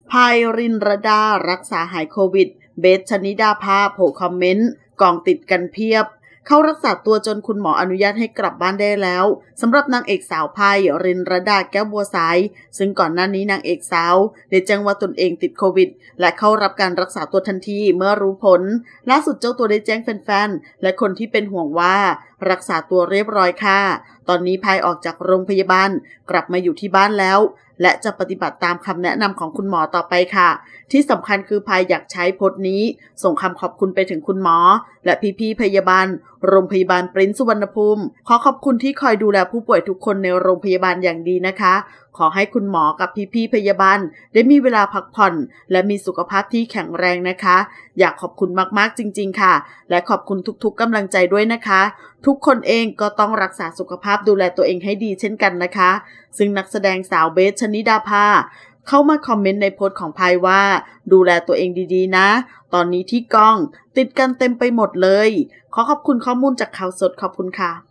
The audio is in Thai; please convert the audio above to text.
พายรินรดารักษาหายโควิดเบสชนิดาภาโผล่คอมเมนต์กองติดกันเพียบเข้ารักษาตัวจนคุณหมออนุญาตให้กลับบ้านได้แล้วสำหรับนางเอกสาวพายรินรดาแก้วบัวสายซึ่งก่อนหน้านี้นางเอกสาวได้แจ้งว่าตนเองติดโควิดและเข้ารับการรักษาตัวทันทีเมื่อรู้ผลล่าสุดเจ้าตัวได้แจ้งแฟนๆและคนที่เป็นห่วงว่ารักษาตัวเรียบร้อยค่ะตอนนี้พายออกจากโรงพยาบาลกลับมาอยู่ที่บ้านแล้วและจะปฏิบัติตามคำแนะนำของคุณหมอต่อไปค่ะที่สำคัญคือพายอยากใช้โพสต์นี้ส่งคำขอบคุณไปถึงคุณหมอและพี่ๆพยาบาลโรงพยาบาลปริ้นสุวรรณภูมิขอขอบคุณที่คอยดูแลผู้ป่วยทุกคนในโรงพยาบาลอย่างดีนะคะขอให้คุณหมอกับพี่ๆพยาบาลได้มีเวลาพักผ่อนและมีสุขภาพที่แข็งแรงนะคะอยากขอบคุณมากๆจริงๆค่ะและขอบคุณทุกๆกำลังใจด้วยนะคะทุกคนเองก็ต้องรักษาสุขภาพดูแลตัวเองให้ดีเช่นกันนะคะซึ่งนักแสดงสาวเบสชนิดาภาเข้ามาคอมเมนต์ในโพสต์ของพายว่าดูแลตัวเองดีๆนะตอนนี้ที่กองติดกันเต็มไปหมดเลยขอขอบคุณข้อมูลจากข่าวสดขอบคุณค่ะ